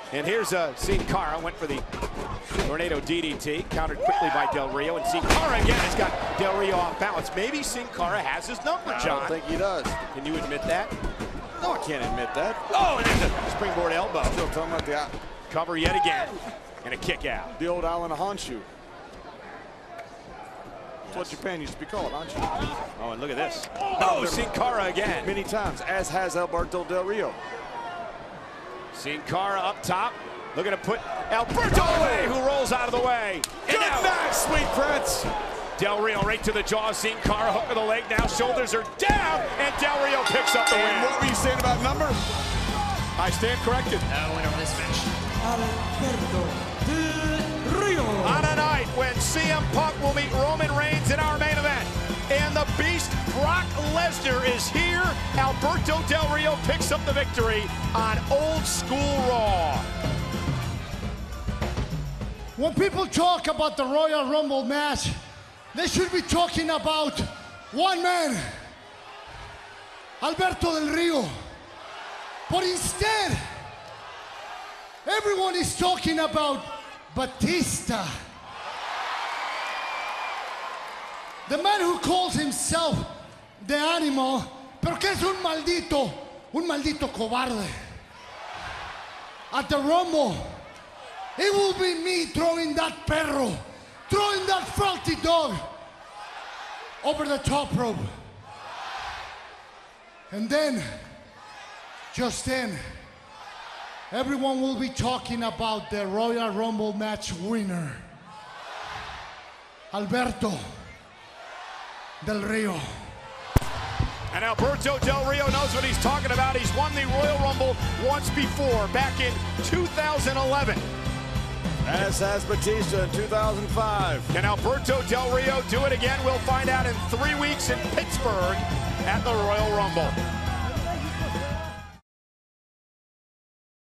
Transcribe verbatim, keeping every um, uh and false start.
And here's uh, Sin Cara, went for the Tornado D D T, countered quickly by Del Rio, and Sin Cara again has got Del Rio off balance. Maybe Sin Cara has his number, John. I don't think he does. Can you admit that? No, I can't admit that. Oh, and there's a springboard elbow. Still talking about the, Cover yet again, and a kick out. the old Island of Honshu. That's what Japan used to be called, Honshu. Oh, and look at this. Oh, Sin Cara again. Many times, as has Alberto Del Rio. Sin Cara up top, looking to put Alberto away, who rolls out of the way. Good back, Sweet Prince. Del Rio right to the jaw. Sin Cara, hook of the leg now. Shoulders are down, and Del Rio picks up the win. And what were you saying about number? I stand corrected. Now winner of this match, Alberto Del Rio. On a night when C M Punk will meet Roman Reigns in our main event, and the Beast Brock Lesnar is here, Alberto Del Rio picks up the victory on Old School Raw. When people talk about the Royal Rumble match, they should be talking about one man, Alberto Del Rio. But instead, everyone is talking about Batista. The man who calls himself the Animal, pero que es un maldito, un maldito cobarde. At the Rumble, it will be me throwing that perro, throwing that filthy dog over the top rope. And then, just then, everyone will be talking about the Royal Rumble match winner, Alberto Del Rio. And Alberto Del Rio knows what he's talking about. He's won the Royal Rumble once before, back in two thousand eleven. As has Batista in two thousand five. Can Alberto Del Rio do it again? We'll find out in three weeks in Pittsburgh at the Royal Rumble.